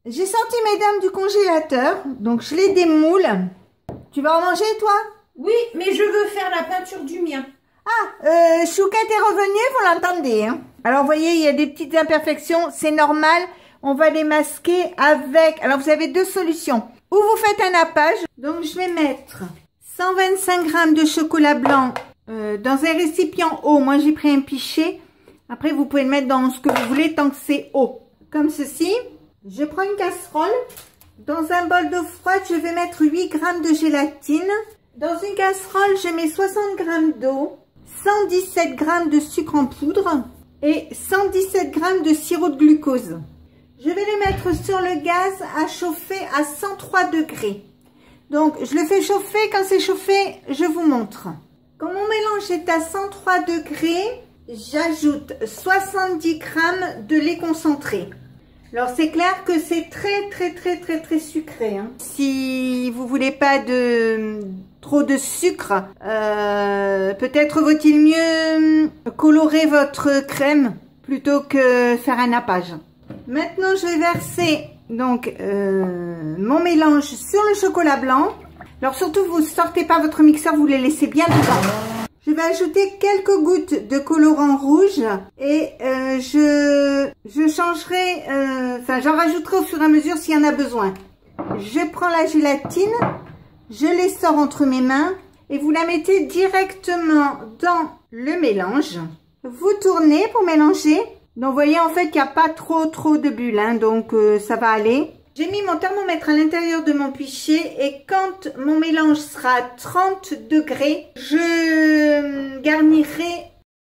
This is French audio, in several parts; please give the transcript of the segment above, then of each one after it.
J'ai sorti mes dames du congélateur, donc je les démoule. Tu vas en manger, toi? Oui, mais je veux faire la peinture du mien. Ah, Chouquette est revenue, vous l'entendez, hein? Alors, vous voyez, il y a des petites imperfections, c'est normal. On va les masquer avec... Alors, vous avez deux solutions. Ou vous faites un nappage. Donc, je vais mettre 125 g de chocolat blanc dans un récipient haut. Moi, j'ai pris un pichet. Après, vous pouvez le mettre dans ce que vous voulez tant que c'est haut. Comme ceci. Je prends une casserole. Dans un bol d'eau froide, je vais mettre 8 g de gélatine. Dans une casserole, je mets 60 g d'eau, 117 g de sucre en poudre et 117 g de sirop de glucose. Je vais les mettre sur le gaz à chauffer à 103 degrés. Donc, je le fais chauffer. Quand c'est chauffé, je vous montre. Quand mon mélange est à 103 degrés, j'ajoute 70 g de lait concentré. Alors, c'est clair que c'est très sucré. Hein. Si vous voulez pas trop de sucre, peut-être vaut-il mieux colorer votre crème plutôt que faire un nappage. Maintenant, je vais verser donc mon mélange sur le chocolat blanc. Alors surtout, vous sortez pas votre mixeur, vous les laissez bien dedans. Je vais ajouter quelques gouttes de colorant rouge et je changerai, j'en rajouterai au fur et à mesure s'il y en a besoin. Je prends la gélatine, je les sors entre mes mains et vous la mettez directement dans le mélange. Vous tournez pour mélanger. Donc, vous voyez, en fait, il n'y a pas trop de bulles, hein, donc ça va aller. J'ai mis mon thermomètre à l'intérieur de mon pichet et quand mon mélange sera à 30 degrés, je garnirai.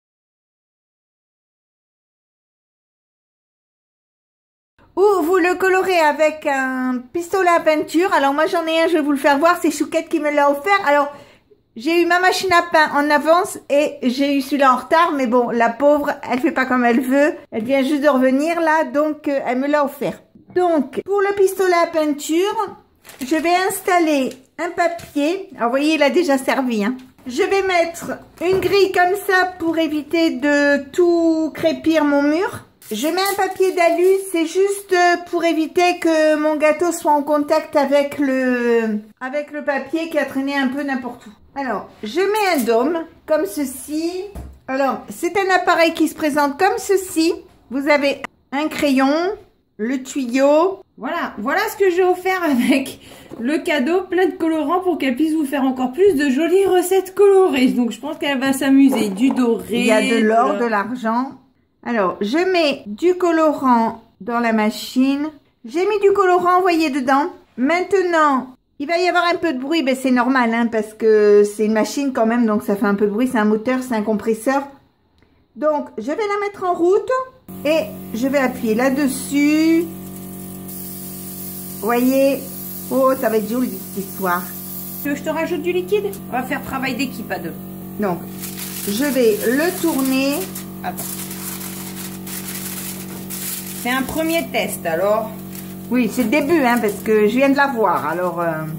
Ou vous le colorez avec un pistolet à peinture. Alors, moi, j'en ai un, je vais vous le faire voir. C'est Chouquette qui me l'a offert. Alors, j'ai eu ma machine à pain en avance et j'ai eu celui-là en retard. Mais bon, la pauvre, elle fait pas comme elle veut. Elle vient juste de revenir là, donc elle me l'a offert. Donc, pour le pistolet à peinture, je vais installer un papier. Alors, vous voyez, il a déjà servi. Hein. Je vais mettre une grille comme ça pour éviter de tout crépir mon mur. Je mets un papier d'alu, c'est juste pour éviter que mon gâteau soit en contact avec le papier qui a traîné un peu n'importe où. Alors, je mets un dôme, comme ceci. Alors, c'est un appareil qui se présente comme ceci. Vous avez un crayon, le tuyau. Voilà ce que j'ai offert avec le cadeau, plein de colorants pour qu'elle puisse vous faire encore plus de jolies recettes colorées. Donc, je pense qu'elle va s'amuser. Du doré. Il y a de l'or, de l'argent. Alors, je mets du colorant dans la machine. J'ai mis du colorant, voyez, dedans. Maintenant, il va y avoir un peu de bruit, ben c'est normal, hein, parce que c'est une machine quand même, donc ça fait un peu de bruit. C'est un moteur, c'est un compresseur. Donc, je vais la mettre en route et je vais appuyer là-dessus. Voyez, oh, ça va être joli cette histoire. Tu veux que je te rajoute du liquide? On va faire travail d'équipe à deux. Donc, je vais le tourner. Attends. C'est un premier test, alors. Oui, c'est le début, hein, parce que je viens de la voir, alors...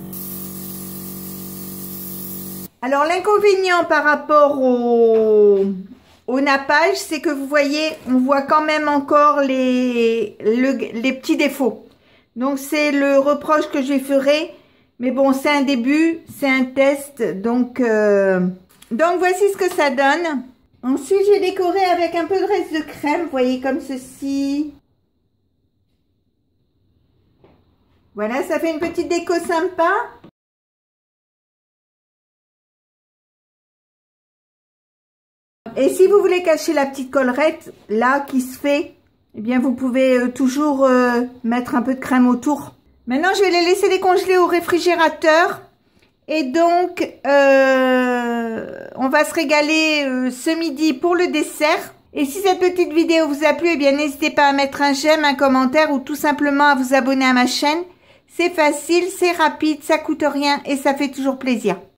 Alors, l'inconvénient par rapport au nappage, c'est que vous voyez, on voit quand même encore les petits défauts. Donc, c'est le reproche que je ferai. Mais bon, c'est un début, c'est un test. Donc voici ce que ça donne. Ensuite, j'ai décoré avec un peu de reste de crème, vous voyez, comme ceci. Voilà, ça fait une petite déco sympa. Et si vous voulez cacher la petite collerette, là, qui se fait, eh bien, vous pouvez toujours mettre un peu de crème autour. Maintenant, je vais les laisser décongeler au réfrigérateur. Et donc, on va se régaler ce midi pour le dessert. Et si cette petite vidéo vous a plu, eh bien, n'hésitez pas à mettre un j'aime, un commentaire ou tout simplement à vous abonner à ma chaîne. C'est facile, c'est rapide, ça coûte rien et ça fait toujours plaisir.